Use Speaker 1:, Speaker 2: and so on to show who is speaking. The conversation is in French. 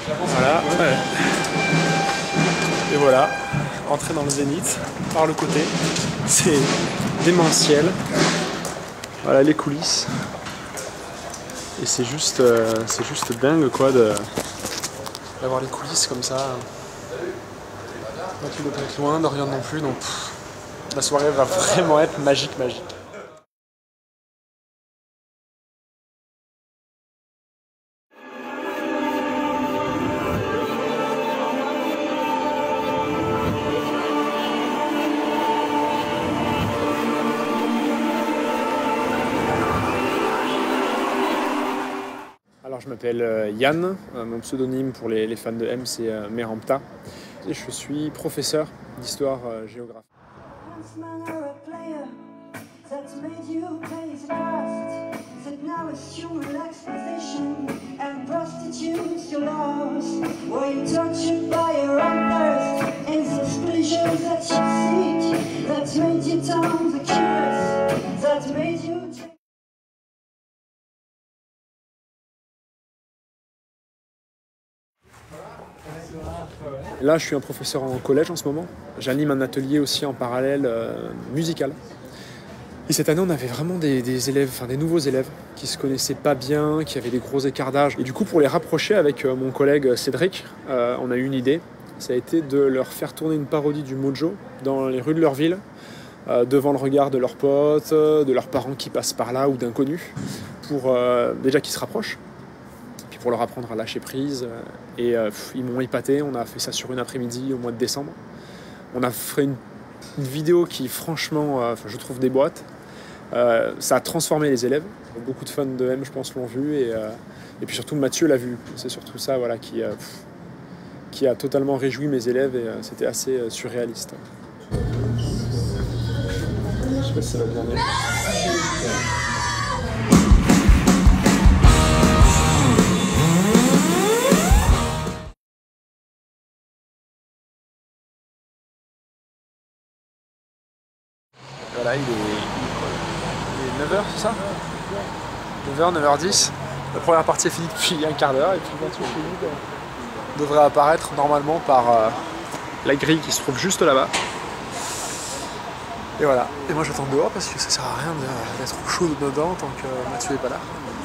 Speaker 1: Voilà, ouais. Et voilà, entrer dans le Zénith par le côté, c'est démentiel. Voilà les coulisses. Et c'est juste dingue quoi d'avoir les coulisses comme ça. Moi qui dois pas être loin, Dorian non plus, donc la soirée va vraiment être magique. Alors je m'appelle Yann, mon pseudonyme pour les fans de M c'est Merampta et je suis professeur d'histoire-géographie. Là, je suis un professeur en collège en ce moment. J'anime un atelier aussi en parallèle musical. Et cette année, on avait vraiment des élèves, enfin des nouveaux élèves qui se connaissaient pas bien, qui avaient des gros écarts d'âge. Et du coup, pour les rapprocher avec mon collègue Cédric, on a eu une idée. Ça a été de leur faire tourner une parodie du Mojo dans les rues de leur ville, devant le regard de leurs potes, de leurs parents qui passent par là ou d'inconnus, pour déjà qu'ils se rapprochent. Pour leur apprendre à lâcher prise. Et ils m'ont épaté, on a fait ça sur une après-midi au mois de décembre. On a fait une vidéo qui franchement, je trouve des boîtes. Ça a transformé les élèves. Beaucoup de fans de M, je pense, l'ont vu. Et puis surtout, Mathieu l'a vu. C'est surtout ça voilà, qui a totalement réjoui mes élèves et c'était assez surréaliste. Je sais pas si ça va bien aller. Voilà, il est 9h, c'est ça 9h, 9h10. La première partie est finie depuis un quart d'heure et puis bientôt Philippe devrait apparaître normalement par la grille qui se trouve juste là-bas. Et voilà. Et moi j'attends dehors parce que ça sert à rien d'être chaud dedans tant que Mathieu n'est pas là.